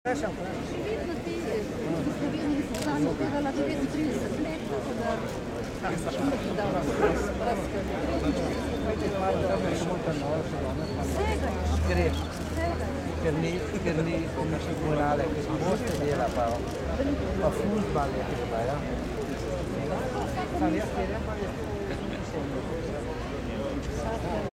Vidno ti v Sloveniji sem zanj delala 39 let, tako da nekaj dala vsega je. Ker ni morale, ker smo boste dela, pa fuzbal je treba, ja. Sam jaz